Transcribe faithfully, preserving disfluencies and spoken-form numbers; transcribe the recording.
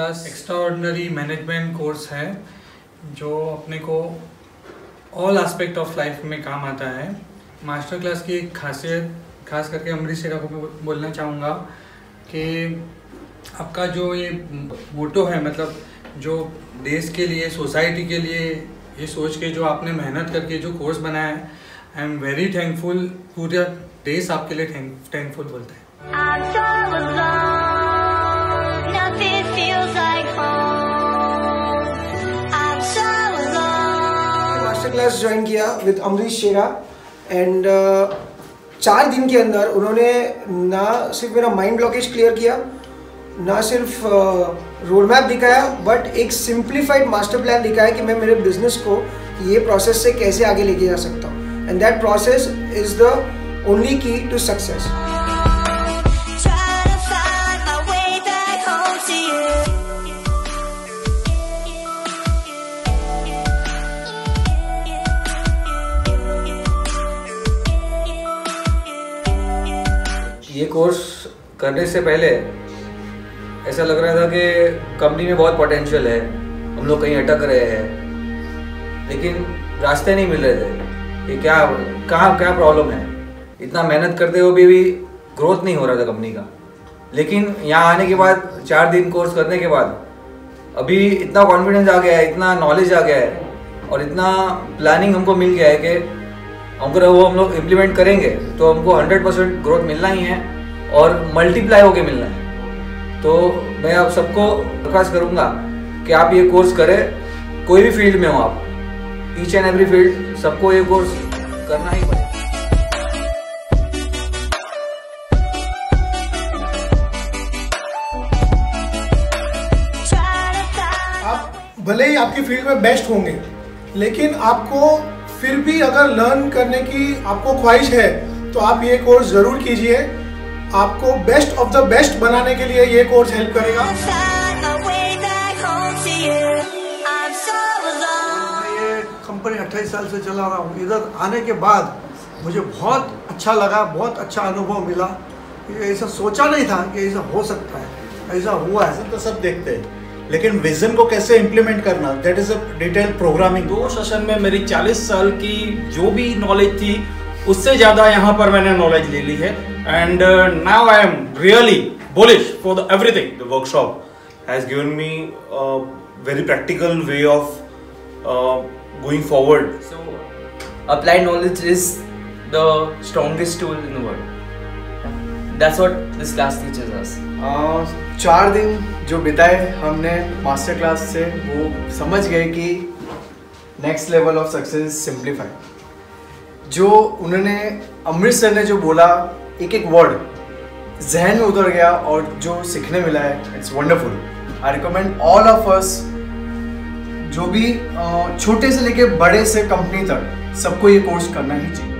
Class extraordinary management course है जो अपने को ऑल एस्पेक्ट ऑफ लाइफ में काम आता है। मास्टर क्लास की एक खासियत खास करके अमरीश शेरा को मैं बोलना चाहूँगा कि आपका जो ये मोटो है, मतलब जो देश के लिए, सोसाइटी के लिए ये सोच के जो आपने मेहनत करके जो कोर्स बनाया है, आई एम वेरी थैंकफुल। पूरा देश आपके लिए थैंकफुल बोलता है। मास्टर क्लास ज्वाइन किया विद अमरीश शेरा एंड चार दिन के अंदर उन्होंने ना सिर्फ मेरा माइंड ब्लॉकेज क्लियर किया, ना सिर्फ रोड मैप दिखाया, बट एक सिंप्लीफाइड मास्टर प्लान दिखाया कि मैं मेरे बिजनेस को ये प्रोसेस से कैसे आगे लेके जा सकता हूँ। And that process is the only key to success. ये कोर्स करने से पहले ऐसा लग रहा था कि कंपनी में बहुत पोटेंशियल है, हम लोग कहीं अटक रहे हैं, लेकिन रास्ते नहीं मिल रहे थे कि क्या कहाँ क्या प्रॉब्लम है। इतना मेहनत करते हुए भी, भी ग्रोथ नहीं हो रहा था कंपनी का। लेकिन यहाँ आने के बाद, चार दिन कोर्स करने के बाद, अभी इतना कॉन्फिडेंस आ गया है, इतना नॉलेज आ गया है और इतना प्लानिंग हमको मिल गया है कि अगर वो हम लोग इम्प्लीमेंट करेंगे तो हमको हंड्रेड परसेंट ग्रोथ मिलना ही है और मल्टीप्लाई होके मिलना है। तो मैं आप सबको रिक्वेस्ट करूँगा कि आप ये कोर्स करें, कोई भी फील्ड में हो आप, ईच एंड एवरी फील्ड, सबको ये कोर्स करना ही पड़ेगा। आप भले ही आपकी फील्ड में बेस्ट होंगे, लेकिन आपको फिर भी अगर लर्न करने की आपको ख्वाहिश है तो आप ये कोर्स ज़रूर कीजिए। आपको बेस्ट ऑफ द बेस्ट बनाने के लिए ये कोर्स हेल्प करेगा। ये कंपनी अट्ठाईस साल से चला रहा हूँ। इधर आने के बाद मुझे बहुत अच्छा लगा, बहुत अच्छा अनुभव मिला। ऐसा सोचा नहीं था कि ऐसा हो सकता है, ऐसा हुआ है। तो सब देखते हैं, लेकिन विजन को कैसे इम्प्लीमेंट करना, that is a detail programming. दो सेशन में मेरी चालीस साल की जो भी नॉलेज थी उससे ज़्यादा यहाँ पर मैंने नॉलेज ले ली है। And now I am really bullish for the everything. The workshop has given me very practical way of going forward. So applied knowledge is the strongest tool in the world. That's what this class teachers us. चार दिन जो बिताए हमने master class से, वो समझ गए कि next level of success simplify. जो उन्होंने, अमरीश सर ने जो बोला, एक एक वर्ड जहन में उतर गया और जो सीखने मिला है, it's wonderful. I recommend all of us, जो भी छोटे से लेके बड़े से कंपनी तक, सबको ये कोर्स करना ही चाहिए।